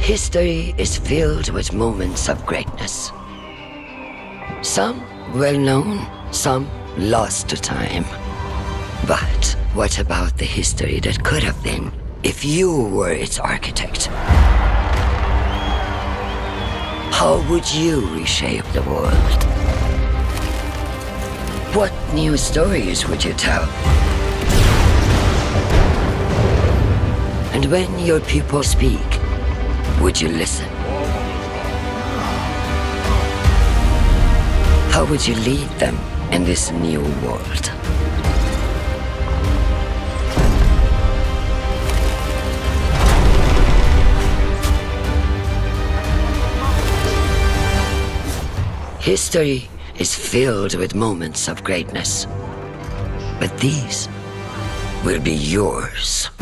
History is filled with moments of greatness. Some well-known, some lost to time. But what about the history that could have been if you were its architect? How would you reshape the world? What new stories would you tell? And when your people speak, would you listen? How would you lead them in this new world? History is filled with moments of greatness, but these will be yours.